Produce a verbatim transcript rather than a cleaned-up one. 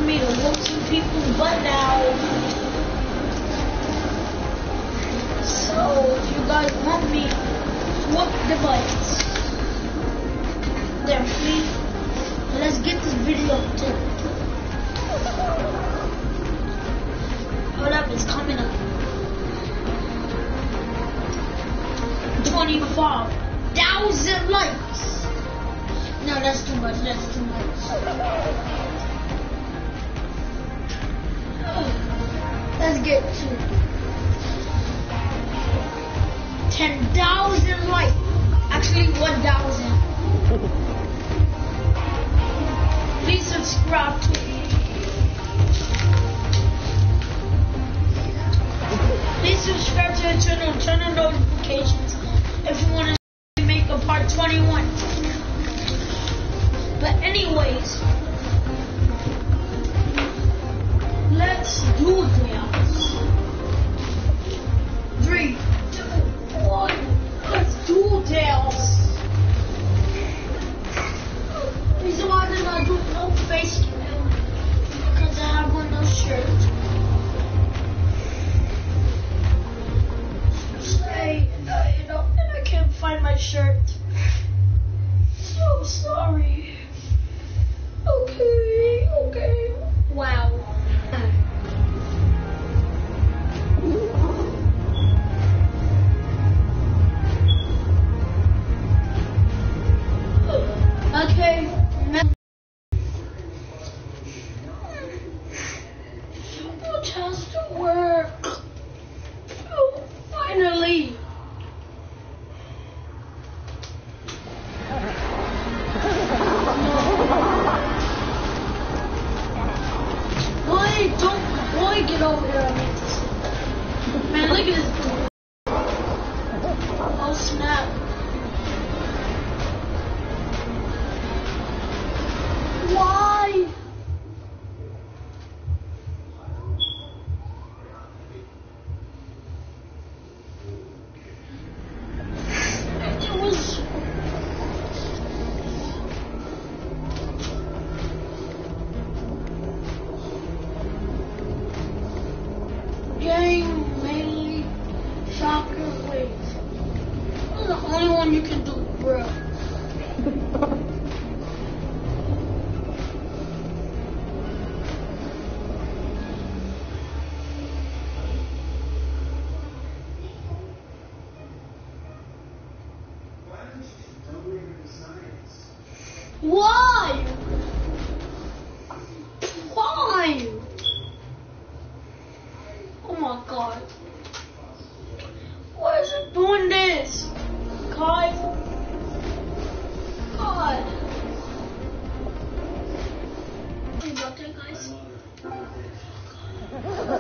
me to whoop some people's butt now. So, if you guys want me to whoop the butts, then please, let's get this video too. Hold up, it's coming up. twenty-five thousand likes. No, that's too much, that's too much. Let's get to ten thousand likes. Actually, one thousand. Please subscribe to me. Please subscribe to the channel and turn on notifications if you want to make a part twenty-one. But anyways, let's do this. Three, two, one, let's do this. Reason why did I do no face cam? Because I have on no shirt. Say, uh, you know, and I can't find my shirt. So sorry. Okay, okay. Wow. Okay. It has to work. Oh, finally. Boy, don't, boy, get over here and make this. Man, look at this. Oh, snap. Why? It was... Game mainly soccer waves. That's the only one you can do, bro. Why? Why? Oh my god. Why is it doing this? God. God. Okay, guys.